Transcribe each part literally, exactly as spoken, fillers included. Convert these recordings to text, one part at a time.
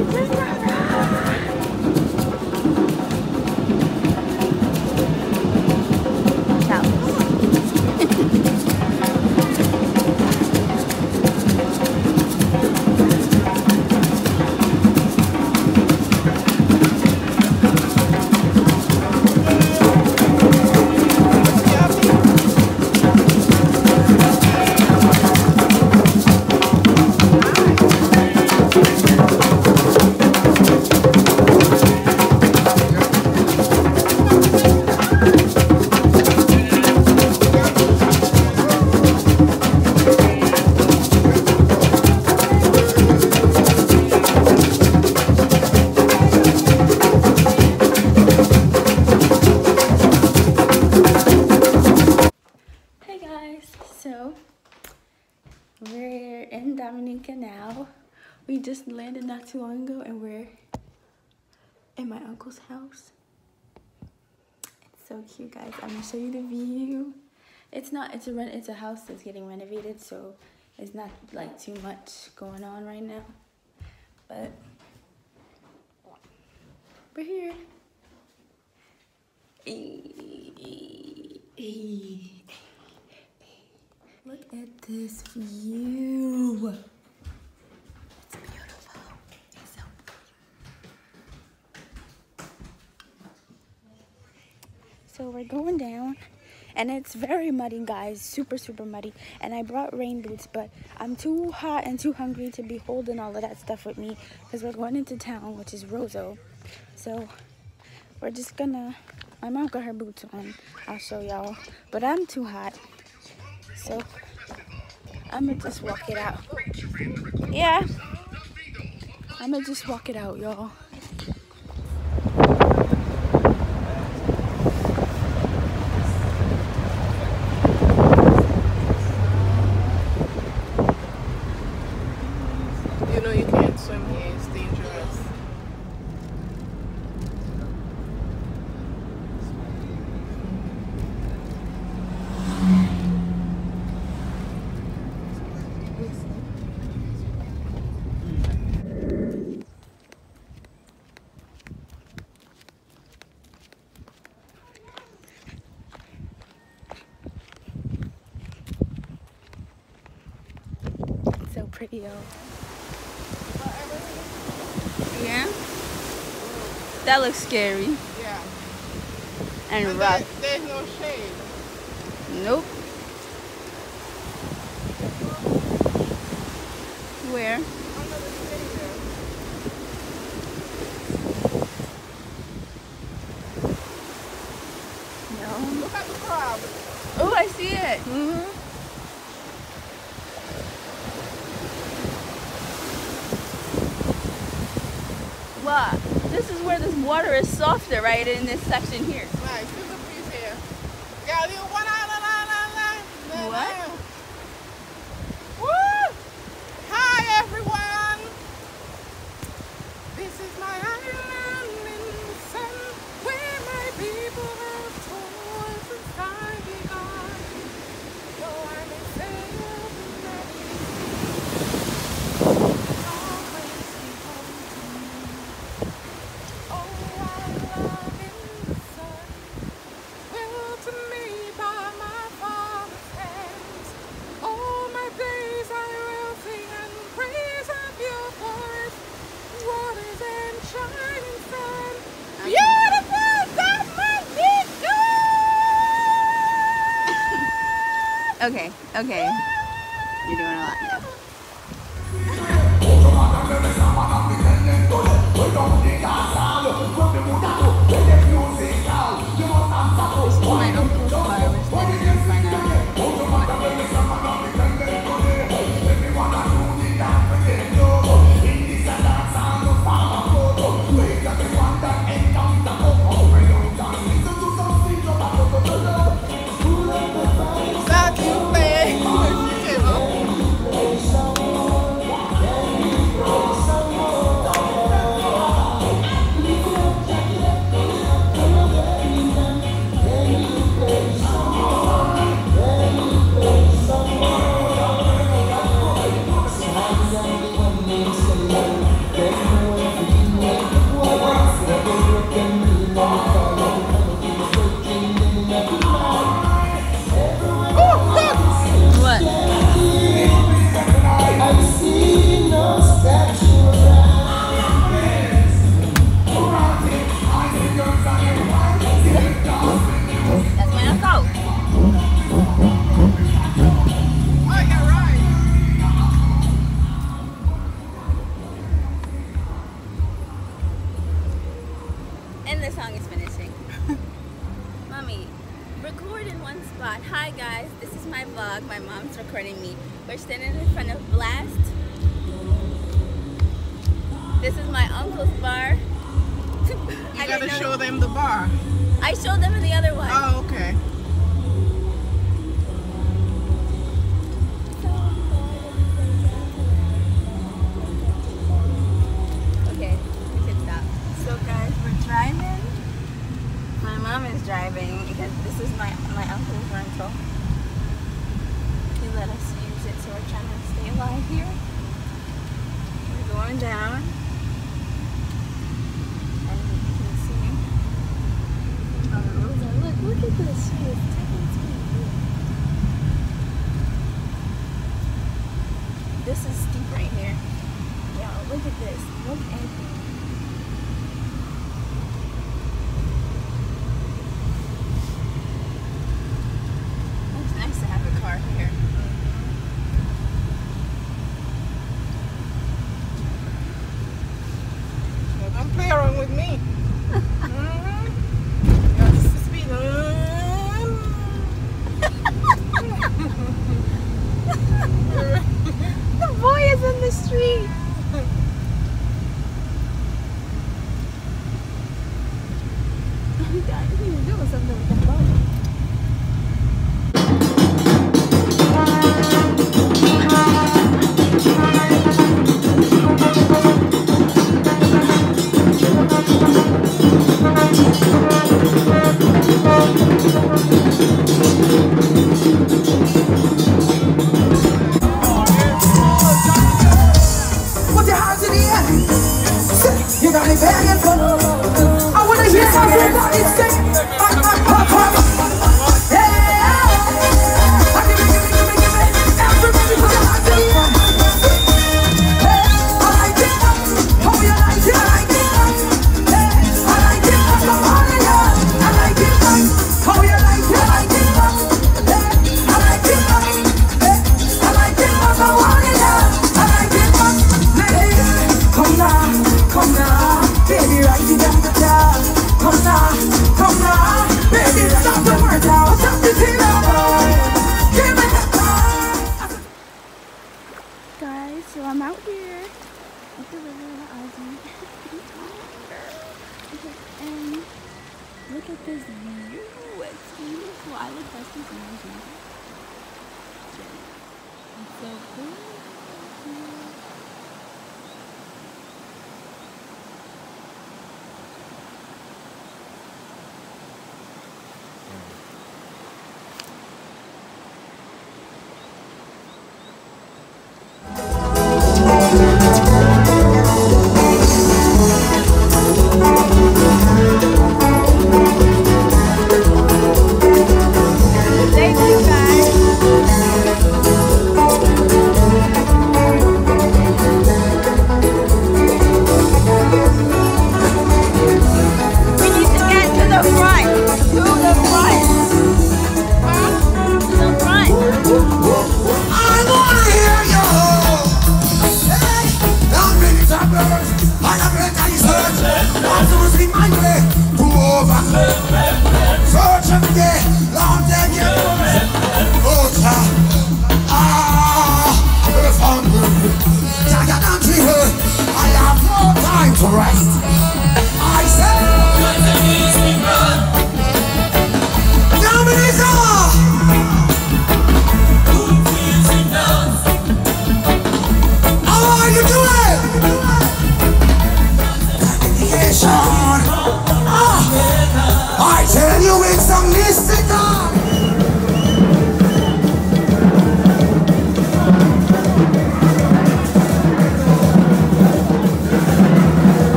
So we're in Dominica now. We just landed not too long ago and we're in my uncle's house. It's so cute, guys. I'm gonna show you the view. It's not, it's a rent, it's a house that's getting renovated, so it's not like too much going on right now. But we're here. Look at this view. It's beautiful. It's so pretty. So we're going down, and it's very muddy, guys. Super, super muddy. And I brought rain boots, but I'm too hot and too hungry to be holding all of that stuff with me because we're going into town, which is Roseau. So we're just gonna, my mom got her boots on. I'll show y'all. But I'm too hot. So I'm gonna just walk it out. Yeah. I'm gonna just walk it out, y'all. You know you can't swim here, it's dangerous. So pretty, y'all. Yeah? That looks scary. Yeah. And, And rough. there, there's no shade. Nope. Where? Under the shade there. No. Look at the crab. Oh, I see it. Mm-hmm. Wow, this is where this water is softer, right, in this section here. Nice. Look at the breeze here. Girl, you want la la la la la. What? Woo! Hi, everyone. This is my island in the sun, where my people have toiled since time begun. Though I may sail the many seas, always be home to me. Oh, I love in the sun, willed to me by my Father's hands. All my days I will sing and praise of your forest, waters and shining sun. Beautiful Dominica! Okay, okay. You're doing a lot now. This is my uncle's car. We're standing in front of. That you play. when the song is finishing. Mommy, record in one spot. Hi guys, this is my vlog. My mom's recording me. We're standing in front of Blast. This is my uncle's bar. You gotta show them the bar. I showed them the other one. Oh, okay. Okay, we should stop. So guys, we're driving. My mom is driving because this is my my uncle's rental. He let us use it, so we're trying to stay alive here. We're going down. Look at this shit. This is steep right here. Yo, look at this. Look at this. It's nice to have a car here. Well, don't play around with me. The boy is in the street. I think he's doing something with that boat. You got me begging for love. I wanna hear everybody say, I, I, I, I, yeah. Give me, give me, give me, give me. Everybody put your hands up. Hey, I like it. Oh, you like it? I like it. Hey, I like it. Come on, yeah. I like it. Oh, you like it? I like it. Hey, I like it. Hey, I like it. Come on, yeah. I like it. Ladies, come now. Come now, baby, right it down the top. Come now, come now, baby, stop the word out. Stop the thing boy. Give me the time. Guys, so I'm out here at the river of Ozzy. And look at this view. It's beautiful. I look best in the It's so cool. Thank you guys.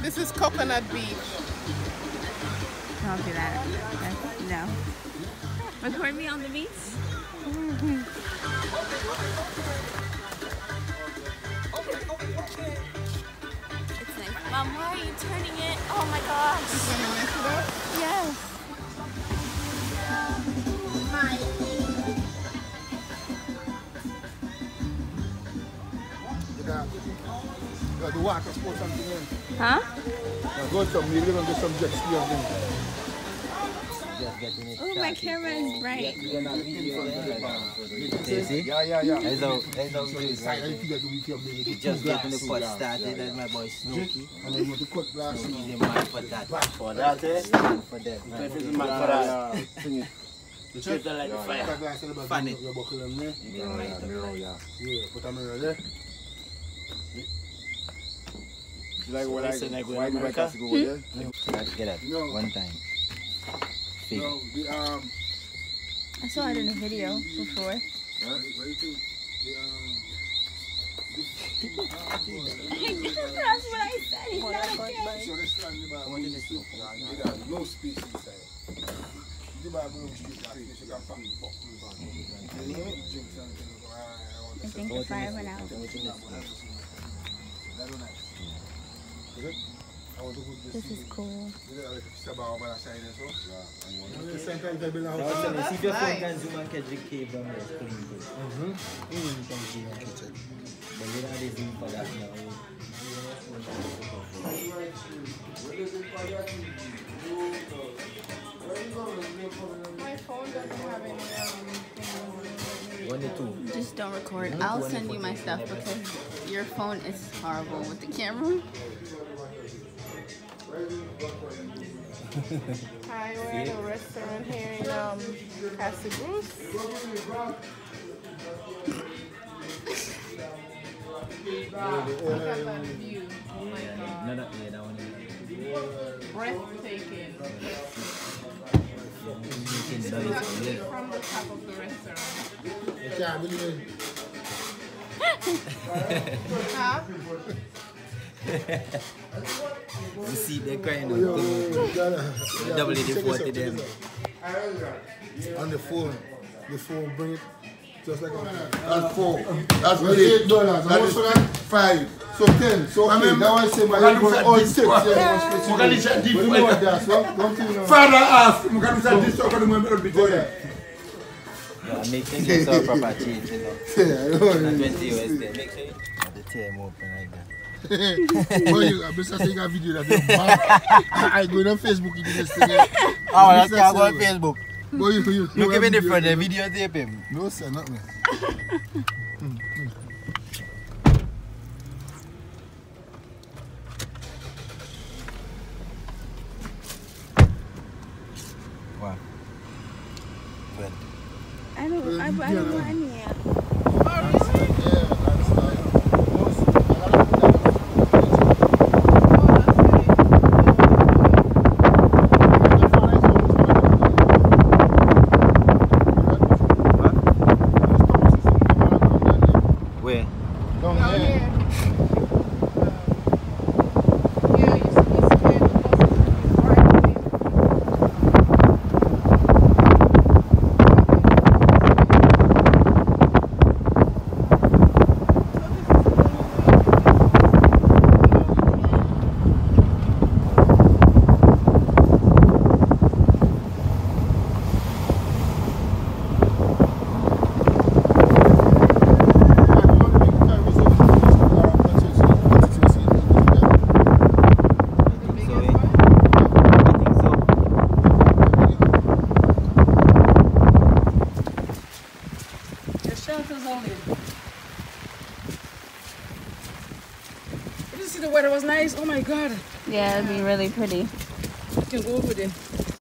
Coconut Beach. Don't do that. That's, no. Record me on the beach. It's nice. Mom, why are you turning it? Oh my gosh. Yes. You got the water sports and things. Huh? Now go some, maybe going to get some jet ski and things. Oh, my camera is bright. You see? Yeah, yeah, yeah. That's how, that's how we do it, I right? think that we can make it Just getting the pot started, and my boy Snooky. and then you want to cut glass. So he's a man for that. For that, eh? Stand for them. If it's a man for that. You treat them like Cut fire. glass and about Funny. your buckle and me. Yeah, Yeah, put a mirror there. Like what I Listen, like why do I America? have to go over there? Let's get up. No. One time. Fake. No, the, um, I saw it in a video before. what do you think? The, um, That's what I said. He's not okay. so this land, the bar, the soup, yeah, no space inside. The bar, no space, space, you got fucking fuck. Drinks and things. I think the fire went out. This is cool. See if your phone can zoom and catch the cable on this, please. Mm-hmm. You can see and catch it. But you don't have the zoom for that now. My phone doesn't have any um One or two. Just don't record. I'll send you my stuff because your phone is horrible with the camera. Hi, we're at a restaurant here in um Castle Bruce. Look at that view. Oh my god. No, no, yeah, that one is. Breathtaking. Making This is noise, actually yeah. from the top of the restaurant. You can't believe it. Huh? You see, they're crying Yo, out. yo, yo, Ghana. Double Yeah, it, check forty this out, them. check this out. On the phone, the phone bring it just like a that's four. That's eight dollars. That is five. So ten. So okay, that one say my you go all six. Yeah, one space. But you know what that's one one thing. You know. Father asked, I'm going to say this talk on the moment be Go there. Yeah, make things yourself proper change, you know. Yeah, I know. Not twenty U S there. Make sure you have the tear them open like that. Boy, you, I'm just saying a video that you're bad. I go on Facebook, you do this thing. Oh, that's can't go on Facebook. Boy, you, you, Look you him in the video. front, the videotape him. No, sir, not me. Wow. Good. I don't. I, I don't want any yet. Where? Down Down here. here. Yeah, you see this kid who goes to the park. The weather was nice. Oh my god. Yeah, it'd be really pretty. You can go over there.